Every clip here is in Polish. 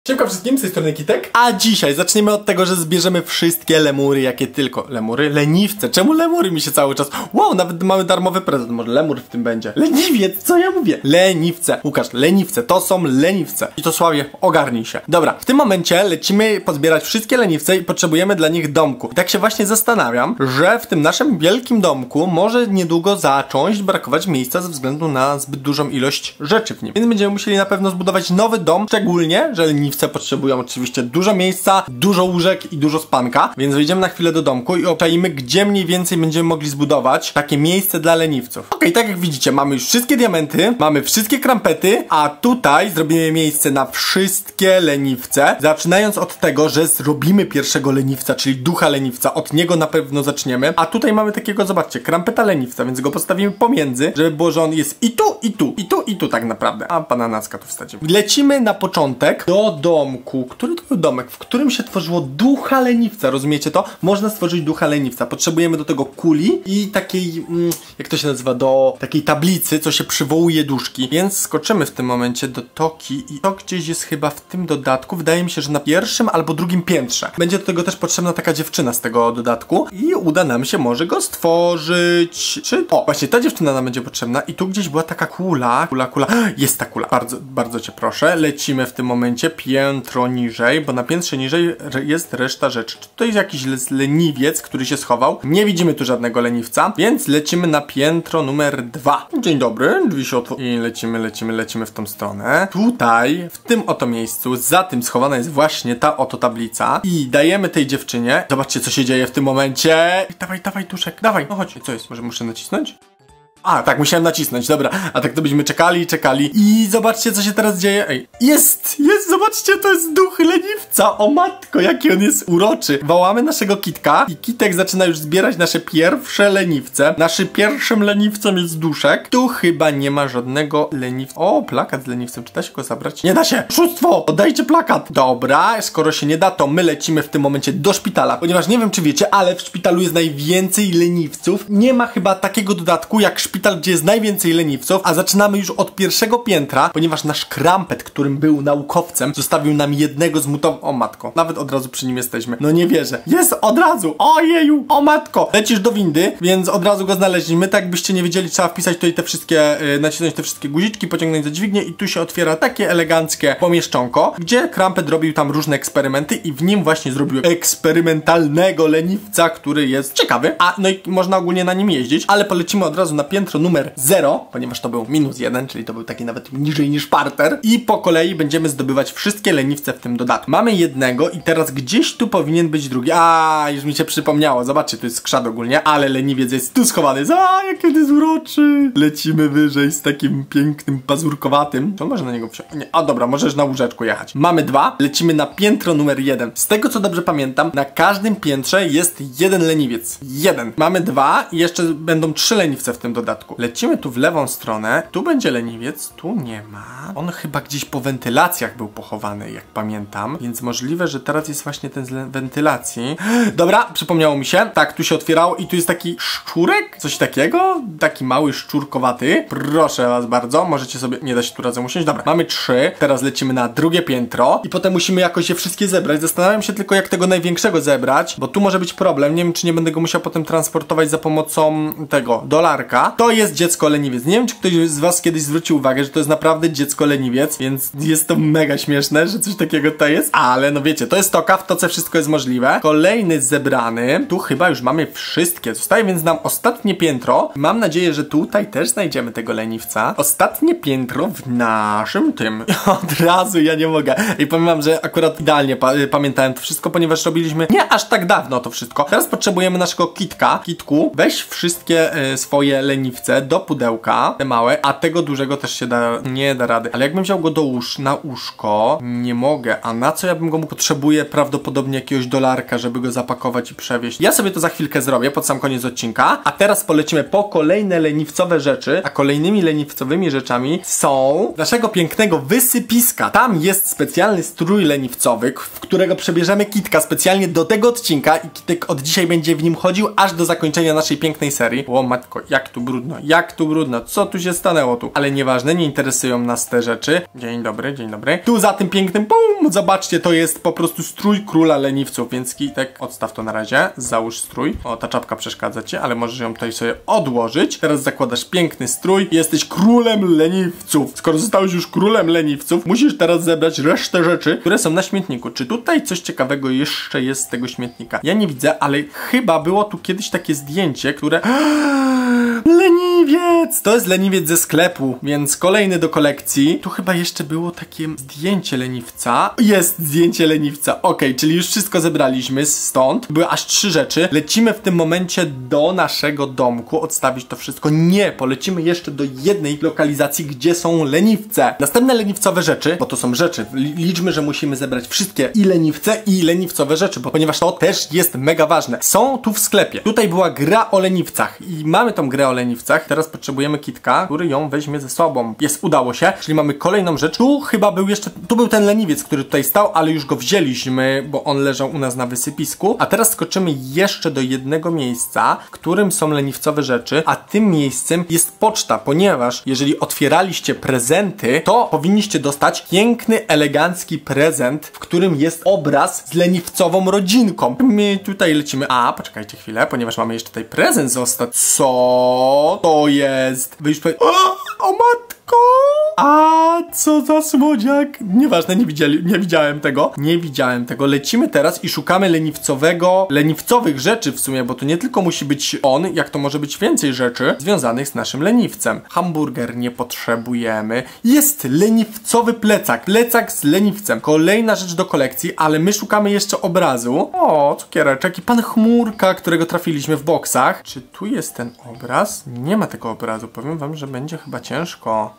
Siemka wszystkim, z tej strony Kitek. A dzisiaj zaczniemy od tego, że zbierzemy wszystkie lemury, jakie tylko. Lemury? Leniwce. Czemu lemury mi się cały czas... Wow, nawet mamy darmowy prezent. Może lemur w tym będzie. Leniwiec, co ja mówię? Leniwce. Łukasz, leniwce. To są leniwce. I to Sławie, ogarnij się. Dobra, w tym momencie lecimy pozbierać wszystkie leniwce i potrzebujemy dla nich domku. I tak się właśnie zastanawiam, że w tym naszym wielkim domku może niedługo zacząć brakować miejsca ze względu na zbyt dużą ilość rzeczy w nim. Więc będziemy musieli na pewno zbudować nowy dom, szczególnie, że leniwce potrzebują oczywiście dużo miejsca, dużo łóżek i dużo spanka, więc wejdziemy na chwilę do domku i obczajmy, gdzie mniej więcej będziemy mogli zbudować takie miejsce dla leniwców. Okej, tak jak widzicie, mamy już wszystkie diamenty, mamy wszystkie krampety, a tutaj zrobimy miejsce na wszystkie leniwce, zaczynając od tego, że zrobimy pierwszego leniwca, czyli ducha leniwca, od niego na pewno zaczniemy, a tutaj mamy takiego, zobaczcie, krampeta leniwca, więc go postawimy pomiędzy, żeby było, że on jest i tu, i tu, i tu, i tu tak naprawdę, a bananacka tu wstadzimy. Lecimy na początek do domku. Który to był domek, w którym się tworzyło ducha leniwca, rozumiecie to? Można stworzyć ducha leniwca. Potrzebujemy do tego kuli i takiej, jak to się nazywa, do takiej tablicy, co się przywołuje duszki. Więc skoczymy w tym momencie do Toki i to gdzieś jest chyba w tym dodatku. Wydaje mi się, że na pierwszym albo drugim piętrze. Będzie do tego też potrzebna taka dziewczyna z tego dodatku i uda nam się może go stworzyć. Czy... O, właśnie ta dziewczyna nam będzie potrzebna i tu gdzieś była taka kula. Jest ta kula. Bardzo, bardzo cię proszę. Lecimy w tym momencie piętro niżej, bo na piętrze niżej jest reszta rzeczy. Czy tutaj jest jakiś leniwiec, który się schował? Nie widzimy tu żadnego leniwca, więc lecimy na piętro numer 2. Dzień dobry, drzwi się i lecimy w tą stronę. Tutaj, w tym oto miejscu, za tym schowana jest właśnie ta oto tablica i dajemy tej dziewczynie. Zobaczcie, co się dzieje w tym momencie. Dawaj, duszek, dawaj. No chodź. Co jest? Może muszę nacisnąć? A, tak, musiałem nacisnąć, dobra. A tak to byśmy czekali i zobaczcie, co się teraz dzieje. Ej, jest, zobaczcie, to jest duch leniwca. O matko, jaki on jest uroczy. Wołamy naszego Kitka i Kitek zaczyna już zbierać nasze pierwsze leniwce. Naszym pierwszym leniwcem jest duszek. Tu chyba nie ma żadnego leniwca. O, plakat z leniwcem, czy da się go zabrać? Nie da się! Oszustwo! Oddajcie plakat! Dobra, skoro się nie da, to my lecimy w tym momencie do szpitala. Ponieważ nie wiem, czy wiecie, ale w szpitalu jest najwięcej leniwców. Nie ma chyba takiego dodatku jak szpital, gdzie jest najwięcej leniwców, a zaczynamy już od pierwszego piętra, ponieważ nasz krampet, którym był naukowcem, zostawił nam jednego zmutowanego... O matko, nawet od razu przy nim jesteśmy. No nie wierzę. Jest od razu! Ojeju! O matko! Lecisz do windy, więc od razu go znaleźliśmy. Tak byście nie wiedzieli, trzeba wpisać tutaj te wszystkie, nacisnąć te wszystkie guziczki, pociągnąć za dźwignię i tu się otwiera takie eleganckie pomieszczonko, gdzie krampet robił tam różne eksperymenty i w nim właśnie zrobił eksperymentalnego leniwca, który jest ciekawy, a no i można ogólnie na nim jeździć, ale polecimy od razu na piętro numer 0, ponieważ to był -1, czyli to był taki nawet niżej niż parter i po kolei będziemy zdobywać wszystkie leniwce w tym dodatku. Mamy jednego i teraz gdzieś tu powinien być drugi. A, już mi się przypomniało. Zobaczcie, tu jest skrzat ogólnie, ale leniwiec jest tu schowany. A, jaki to jest uroczy. Lecimy wyżej z takim pięknym pazurkowatym. To może na niego wsiąść? Nie. A dobra, możesz na łóżeczku jechać. Mamy 2, lecimy na piętro numer 1. Z tego co dobrze pamiętam, na każdym piętrze jest jeden leniwiec. Mamy 2 i jeszcze będą 3 leniwce w tym dodatku. Lecimy tu w lewą stronę, tu będzie leniwiec, tu nie ma. On chyba gdzieś po wentylacjach był pochowany, jak pamiętam, więc możliwe, że teraz jest właśnie ten z wentylacji. Dobra, przypomniało mi się. Tak, tu się otwierało i tu jest taki szczurek, coś takiego, taki mały szczurkowaty. Proszę was bardzo, możecie sobie, nie da się tu razem usiąść. Dobra, mamy 3, teraz lecimy na drugie piętro i potem musimy jakoś je wszystkie zebrać. Zastanawiam się tylko, jak tego największego zebrać, bo tu może być problem. Nie wiem, czy nie będę go musiał potem transportować za pomocą tego dolarka. To jest dziecko leniwiec. Nie wiem, czy ktoś z was kiedyś zwrócił uwagę, że to jest naprawdę dziecko leniwiec, więc jest to mega śmieszne, że coś takiego to jest, ale no wiecie, to jest Toka, w Toce wszystko jest możliwe. Kolejny zebrany. Tu chyba już mamy wszystkie. Zostaje więc nam ostatnie piętro. Mam nadzieję, że tutaj też znajdziemy tego leniwca. Ostatnie piętro w naszym tym. Od razu ja nie mogę. I powiem wam, że akurat idealnie pamiętałem to wszystko, ponieważ robiliśmy nie aż tak dawno to wszystko. Teraz potrzebujemy naszego Kitka. Kitku, weź wszystkie swoje leniwce do pudełka, te małe, a tego dużego też się nie da rady. Ale jakbym wziął go na łóżko, nie mogę. A na co ja bym go mógł? Potrzebuję prawdopodobnie jakiegoś dolarka, żeby go zapakować i przewieźć. Ja sobie to za chwilkę zrobię, pod sam koniec odcinka. A teraz polecimy po kolejne leniwcowe rzeczy, a kolejnymi leniwcowymi rzeczami są naszego pięknego wysypiska. Tam jest specjalny strój leniwcowy, w którego przebierzemy Kitka specjalnie do tego odcinka i Kitek od dzisiaj będzie w nim chodził aż do zakończenia naszej pięknej serii. O matko, jak tu brudno? Jak tu brudno? Co tu się stanęło tu? Ale nieważne, nie interesują nas te rzeczy. Dzień dobry, dzień dobry. Tu za tym pięknym, pum, zobaczcie, to jest po prostu strój króla leniwców, więc Kitek, odstaw to na razie, załóż strój. O, ta czapka przeszkadza ci, ale możesz ją tutaj sobie odłożyć. Teraz zakładasz piękny strój i jesteś królem leniwców. Skoro zostałeś już królem leniwców, musisz teraz zebrać resztę rzeczy, które są na śmietniku. Czy tutaj coś ciekawego jeszcze jest z tego śmietnika? Ja nie widzę, ale chyba było tu kiedyś takie zdjęcie, które... Leniwiec! To jest leniwiec ze sklepu, więc kolejny do kolekcji. Tu chyba jeszcze było takie zdjęcie leniwca. Jest zdjęcie leniwca. Okej, czyli już wszystko zebraliśmy stąd. Były aż 3 rzeczy. Lecimy w tym momencie do naszego domku, odstawić to wszystko. Nie, polecimy jeszcze do jednej lokalizacji, gdzie są leniwce. Następne leniwcowe rzeczy, bo to są rzeczy. Liczmy, że musimy zebrać wszystkie i leniwce, i leniwcowe rzeczy, ponieważ to też jest mega ważne. Są tu w sklepie. Tutaj była gra o leniwcach i mamy tą grę o leniwcach. Teraz potrzebujemy Kitka, który ją weźmie ze sobą. Udało się, czyli mamy kolejną rzecz. Tu chyba był jeszcze, tu był ten leniwiec, który tutaj stał, ale już go wzięliśmy, bo on leżał u nas na wysypisku. A teraz skoczymy jeszcze do jednego miejsca, w którym są leniwcowe rzeczy, a tym miejscem jest poczta, ponieważ jeżeli otwieraliście prezenty, to powinniście dostać piękny, elegancki prezent, w którym jest obraz z leniwcową rodzinką. My tutaj lecimy. A, poczekajcie chwilę, ponieważ mamy jeszcze tutaj prezent zostać. Co to jest? Wy już o matko! A co za słodziak? Nieważne, nie widziałem tego. Nie widziałem tego. Lecimy teraz i szukamy leniwcowych rzeczy w sumie, bo to nie tylko musi być on, jak to może być więcej rzeczy związanych z naszym leniwcem. Hamburger nie potrzebujemy. Jest leniwcowy plecak. Plecak z leniwcem. Kolejna rzecz do kolekcji, ale my szukamy jeszcze obrazu. O, cukiereczek i pan Chmurka, którego trafiliśmy w boksach. Czy tu jest ten obraz? Nie ma tego obrazu. Powiem wam, że będzie chyba ciężko.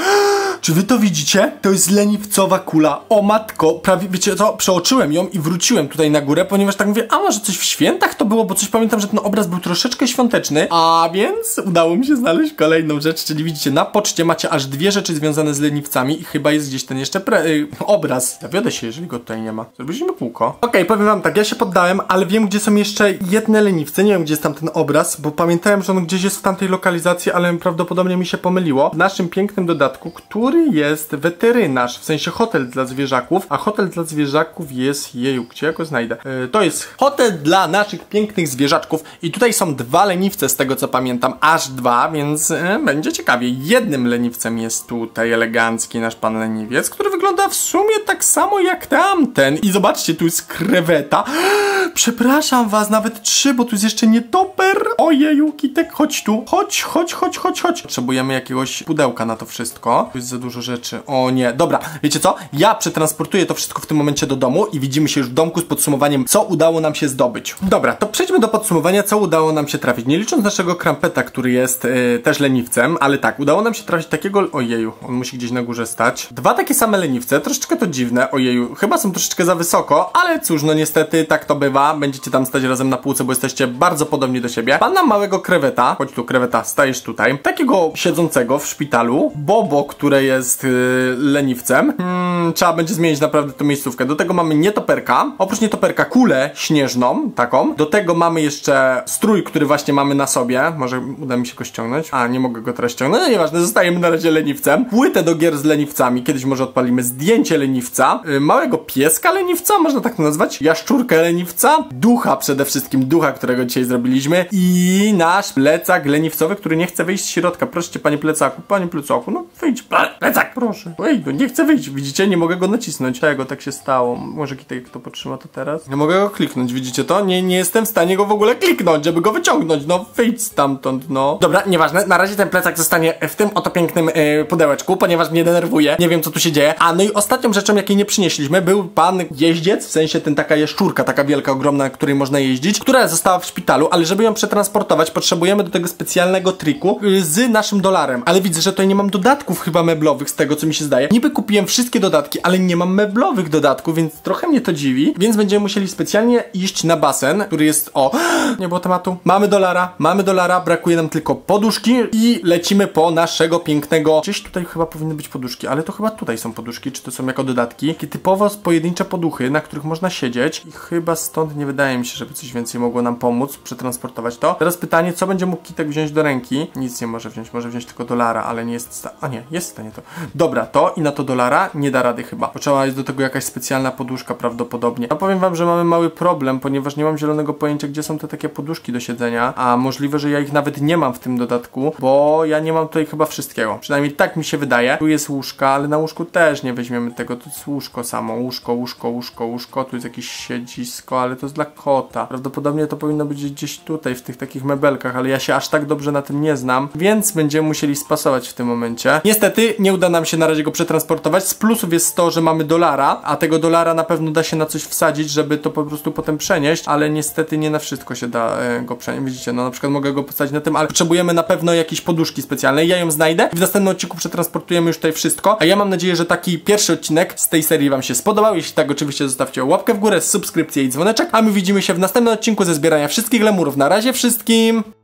Czy wy to widzicie? To jest leniwcowa kula. O matko, prawie, wiecie co? Przeoczyłem ją i wróciłem tutaj na górę, ponieważ tak mówię, a może coś w świętach to było, bo coś pamiętam, że ten obraz był troszeczkę świąteczny, a więc udało mi się znaleźć kolejną rzecz, czyli widzicie, na poczcie macie aż 2 rzeczy związane z leniwcami i chyba jest gdzieś ten jeszcze obraz. Zawiodę się, jeżeli go tutaj nie ma. Zrobiliśmy kółko. Okej, powiem wam tak, ja się poddałem, ale wiem, gdzie są jeszcze jedne leniwce. Nie wiem, gdzie jest tam ten obraz, bo pamiętałem, że on gdzieś jest w tamtej lokalizacji, ale prawdopodobnie mi się pomyliło. W naszym pięknym dodatku, który jest weterynarz, w sensie hotel dla zwierzaków, a hotel dla zwierzaków jest, jeju, gdzie ja go znajdę? To jest hotel dla naszych pięknych zwierzaczków i tutaj są 2 leniwce z tego co pamiętam, aż 2, więc będzie ciekawie. Jednym leniwcem jest tutaj elegancki nasz pan leniwiec, który wygląda w sumie tak samo jak tamten i zobaczcie, tu jest kreweta. Przepraszam was, nawet 3, bo tu jest jeszcze nietoper. Ojeju, Kitek, chodź tu, chodź. Potrzebujemy jakiegoś pudełka na to wszystko. Tu jest za dużo rzeczy. O nie, dobra, wiecie co? Ja przetransportuję to wszystko w tym momencie do domu i widzimy się już w domku z podsumowaniem, co udało nam się zdobyć. Dobra, to przejdźmy do podsumowania, co udało nam się trafić. Nie licząc naszego krampeta, który jest też leniwcem, ale tak, udało nam się trafić takiego... Ojeju, on musi gdzieś na górze stać. 2 takie same leniwce, troszeczkę to dziwne, ojeju, chyba są troszeczkę za wysoko, ale cóż, no niestety tak to bywa. Będziecie tam stać razem na półce, bo jesteście bardzo podobni do siebie. Pana małego kreweta, chodź tu kreweta, stajesz tutaj. Takiego siedzącego w szpitalu, Bobo, które jest leniwcem. Trzeba będzie zmienić naprawdę tą miejscówkę. Do tego mamy nietoperka, oprócz nietoperka kulę śnieżną, taką. Do tego mamy jeszcze strój, który właśnie mamy na sobie. Może uda mi się go ściągnąć. A, nie mogę go teraz ściągnąć. No nieważne, zostajemy na razie leniwcem. Płytę do gier z leniwcami. Kiedyś może odpalimy zdjęcie leniwca. Małego pieska leniwca, można tak to nazwać. Jaszczurkę leniwca. Ducha przede wszystkim, ducha, którego dzisiaj zrobiliśmy. I nasz plecak leniwcowy, który nie chce wyjść z środka. Proszę cię, panie plecaku, no wyjdź, plecak, proszę. Ej, no nie chcę wyjść, widzicie? Nie mogę go nacisnąć. Czego tak się stało? Może Kitek to potrzyma to teraz? Nie mogę go kliknąć, widzicie to? Nie jestem w stanie go w ogóle kliknąć, żeby go wyciągnąć. No wyjdź stamtąd, no. Dobra, nieważne, na razie ten plecak zostanie w tym oto pięknym pudełeczku, ponieważ mnie denerwuje. Nie wiem, co tu się dzieje. A no i ostatnią rzeczą, jakiej nie przynieśliśmy, był pan jeździec, w sensie taka jaszczurka, taka wielka, ogromna, na której można jeździć, która została w szpitalu, ale żeby ją przetransportować, potrzebujemy do tego specjalnego triku z naszym dolarem. Ale widzę, że tutaj nie mam dodatków chyba meblowych, z tego co mi się zdaje. Niby kupiłem wszystkie dodatki, ale nie mam meblowych dodatków, więc trochę mnie to dziwi. Więc będziemy musieli specjalnie iść na basen, który jest... O, nie było tematu. Mamy dolara, brakuje nam tylko poduszki i lecimy po naszego pięknego... Gdzieś tutaj chyba powinny być poduszki, ale to chyba tutaj są poduszki, czy to są jako dodatki. Takie typowo pojedyncze poduchy, na których można siedzieć i chyba stąd stąd. Nie wydaje mi się, żeby coś więcej mogło nam pomóc przetransportować to. Teraz pytanie, co będzie mógł Kitek wziąć do ręki? Nic nie może wziąć tylko dolara, ale nie jest a nie, jest w stanie to. Dobra, to i na to dolara nie da rady chyba. Potrzeba jest do tego jakaś specjalna poduszka prawdopodobnie. No powiem wam, że mamy mały problem, ponieważ nie mam zielonego pojęcia, gdzie są te takie poduszki do siedzenia, a możliwe, że ja ich nawet nie mam w tym dodatku, bo ja nie mam tutaj chyba wszystkiego. Przynajmniej tak mi się wydaje. Tu jest łóżka, ale na łóżku też nie weźmiemy tego. Tu jest łóżko samo. Łóżko. Tu jest jakieś siedzisko, ale to jest dla kota. Prawdopodobnie to powinno być gdzieś tutaj, w tych takich mebelkach, ale ja się aż tak dobrze na tym nie znam, więc będziemy musieli spasować w tym momencie. Niestety nie uda nam się na razie go przetransportować. Z plusów jest to, że mamy dolara, a tego dolara na pewno da się na coś wsadzić, żeby to po prostu potem przenieść, ale niestety nie na wszystko się da go przenieść. Widzicie, no na przykład mogę go postawić na tym, ale potrzebujemy na pewno jakiejś poduszki specjalnej. Ja ją znajdę i w następnym odcinku przetransportujemy już tutaj wszystko, a ja mam nadzieję, że taki pierwszy odcinek z tej serii wam się spodobał. Jeśli tak, oczywiście zostawcie łapkę w górę, subskrypcję i dzwoneczek, a my widzimy się w następnym odcinku ze zbierania wszystkich lemurów. Na razie wszystkim!